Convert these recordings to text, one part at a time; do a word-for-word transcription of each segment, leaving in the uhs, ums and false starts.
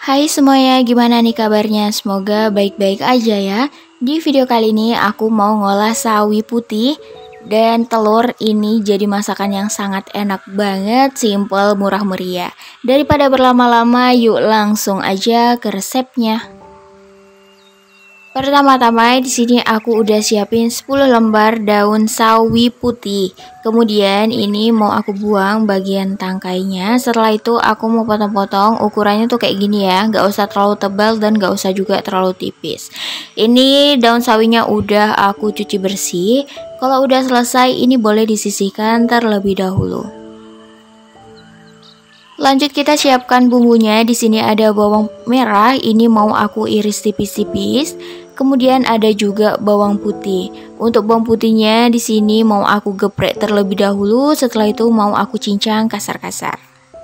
Hai semuanya, gimana nih kabarnya? Semoga baik-baik aja ya. Di video kali ini aku mau ngolah sawi putih dan telur. Ini jadi masakan yang sangat enak banget, simple, murah meriah. Daripada berlama-lama, yuk langsung aja ke resepnya. Pertama-tama di sini aku udah siapin sepuluh lembar daun sawi putih. Kemudian ini mau aku buang bagian tangkainya. Setelah itu aku mau potong-potong, ukurannya tuh kayak gini ya, nggak usah terlalu tebal dan nggak usah juga terlalu tipis. Ini daun sawinya udah aku cuci bersih. Kalau udah selesai, ini boleh disisihkan terlebih dahulu. Lanjut kita siapkan bumbunya. Di sini ada bawang merah, ini mau aku iris tipis-tipis. Kemudian ada juga bawang putih. Untuk bawang putihnya di sini mau aku geprek terlebih dahulu, setelah itu mau aku cincang kasar-kasar.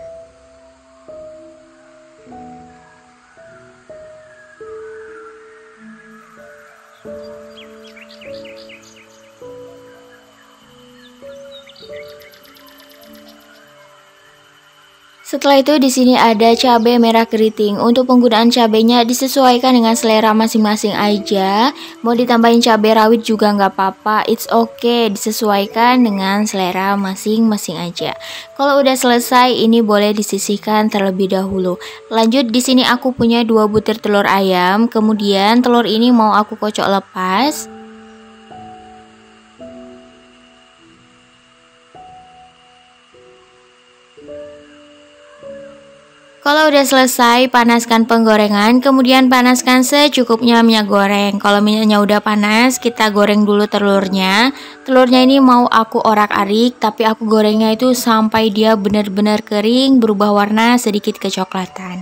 Setelah itu di sini ada cabai merah keriting. Untuk penggunaan cabainya disesuaikan dengan selera masing-masing aja. Mau ditambahin cabai rawit juga nggak apa-apa, it's okay, disesuaikan dengan selera masing-masing aja. Kalau udah selesai, ini boleh disisihkan terlebih dahulu. Lanjut di sini aku punya dua butir telur ayam. Kemudian telur ini mau aku kocok lepas. Kalau udah selesai, panaskan penggorengan, kemudian panaskan secukupnya minyak goreng. Kalau minyaknya udah panas, kita goreng dulu telurnya. Telurnya ini mau aku orak-arik, tapi aku gorengnya itu sampai dia benar-benar kering, berubah warna sedikit kecoklatan.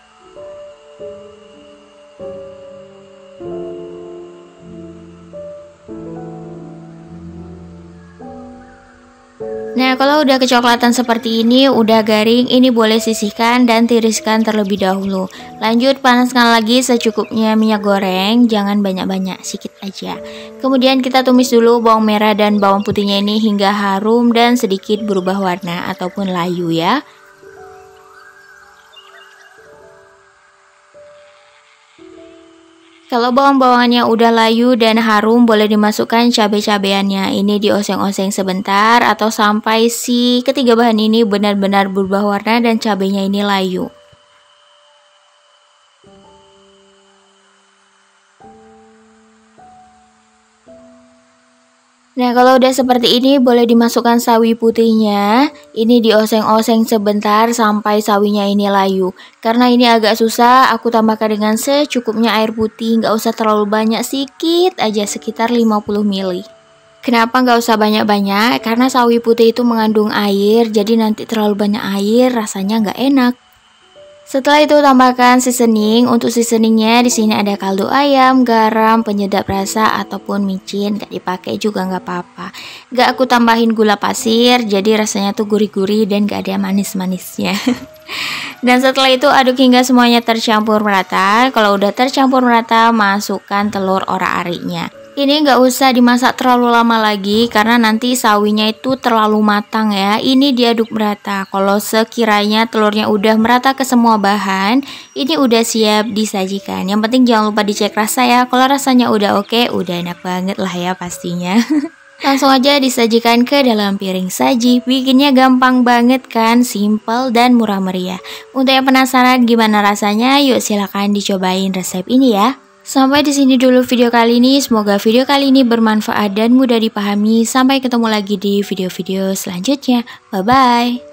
Nah, kalau udah kecoklatan seperti ini, udah garing, ini boleh sisihkan dan tiriskan terlebih dahulu. Lanjut panaskan lagi secukupnya minyak goreng, jangan banyak-banyak, sedikit aja. Kemudian kita tumis dulu bawang merah dan bawang putihnya ini hingga harum dan sedikit berubah warna ataupun layu ya. Kalau bawang-bawangannya udah layu dan harum, boleh dimasukkan cabai-cabeannya. Ini dioseng-oseng sebentar atau sampai si ketiga bahan ini benar-benar berubah warna dan cabainya ini layu. Nah, kalau udah seperti ini boleh dimasukkan sawi putihnya. Ini dioseng-oseng sebentar sampai sawinya ini layu. Karena ini agak susah, aku tambahkan dengan secukupnya air putih. Nggak usah terlalu banyak, sedikit aja, sekitar lima puluh mililiter. Kenapa nggak usah banyak-banyak? Karena sawi putih itu mengandung air, jadi nanti terlalu banyak air rasanya nggak enak. Setelah itu tambahkan seasoning. Untuk seasoningnya di sini ada kaldu ayam, garam, penyedap rasa ataupun micin. Gak dipakai juga nggak apa-apa. Gak aku tambahin gula pasir, jadi rasanya tuh gurih-gurih dan gak ada manis-manisnya. Dan setelah itu aduk hingga semuanya tercampur merata. Kalau udah tercampur merata, masukkan telur orak-ariknya. Ini nggak usah dimasak terlalu lama lagi karena nanti sawinya itu terlalu matang ya. Ini diaduk merata. Kalau sekiranya telurnya udah merata ke semua bahan, ini udah siap disajikan. Yang penting jangan lupa dicek rasa ya. Kalau rasanya udah oke, udah enak banget lah ya pastinya. Langsung aja disajikan ke dalam piring saji. Bikinnya gampang banget kan, simple dan murah meriah. Untuk yang penasaran gimana rasanya, yuk silahkan dicobain resep ini ya. Sampai di sini dulu video kali ini. Semoga video kali ini bermanfaat dan mudah dipahami. Sampai ketemu lagi di video-video selanjutnya. Bye bye.